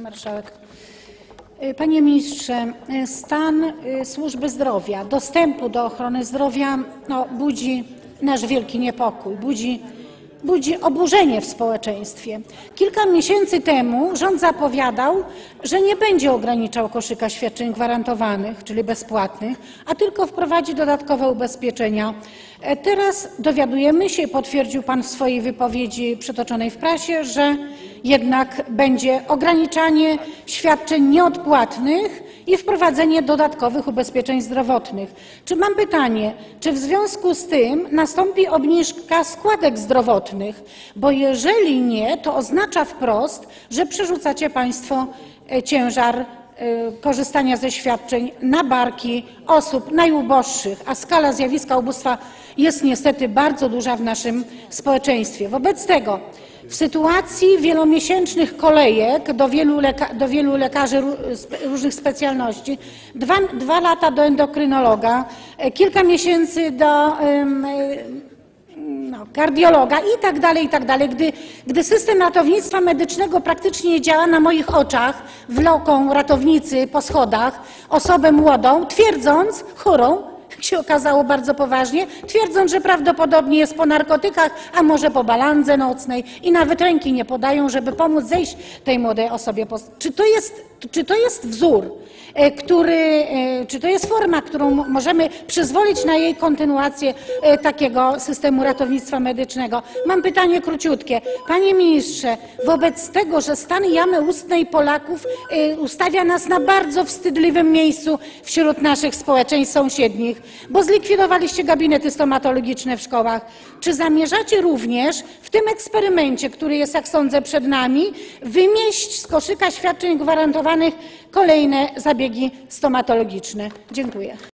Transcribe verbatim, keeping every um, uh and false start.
Marszałek. Panie ministrze, stan służby zdrowia, dostępu do ochrony zdrowia no, budzi nasz wielki niepokój, budzi, budzi oburzenie w społeczeństwie. Kilka miesięcy temu rząd zapowiadał, że nie będzie ograniczał koszyka świadczeń gwarantowanych, czyli bezpłatnych, a tylko wprowadzi dodatkowe ubezpieczenia. Teraz dowiadujemy się, potwierdził Pan w swojej wypowiedzi przytoczonej w prasie, że jednak będzie ograniczanie świadczeń nieodpłatnych i wprowadzenie dodatkowych ubezpieczeń zdrowotnych. Czy mam pytanie, czy w związku z tym nastąpi obniżka składek zdrowotnych? Bo jeżeli nie, to oznacza wprost, że przerzucacie Państwo ciężar korzystania ze świadczeń na barki osób najuboższych, a skala zjawiska ubóstwa jest niestety bardzo duża w naszym społeczeństwie. Wobec tego w sytuacji wielomiesięcznych kolejek do wielu, leka do wielu lekarzy różnych specjalności, dwa, dwa lata do endokrynologa, kilka miesięcy do um, no, kardiologa i tak dalej, i tak dalej. Gdy, gdy system ratownictwa medycznego praktycznie nie działa, na moich oczach wloką ratownicy po schodach osobę młodą, twierdząc, chorą, jak się okazało bardzo poważnie, twierdząc, że prawdopodobnie jest po narkotykach, a może po balandze nocnej i nawet ręki nie podają, żeby pomóc zejść tej młodej osobie. Czy to jest, czy to jest wzór, który, czy to jest forma, którą możemy przyzwolić na jej kontynuację takiego systemu ratownictwa medycznego? Mam pytanie króciutkie. Panie ministrze, wobec tego, że stan jamy ustnej Polaków ustawia nas na bardzo wstydliwym miejscu wśród naszych społeczeństw sąsiednich, bo zlikwidowaliście gabinety stomatologiczne w szkołach, czy zamierzacie również w tym eksperymencie, który jest, jak sądzę, przed nami, wymieść z koszyka świadczeń gwarantowanych kolejne zabiegi stomatologiczne? Dziękuję.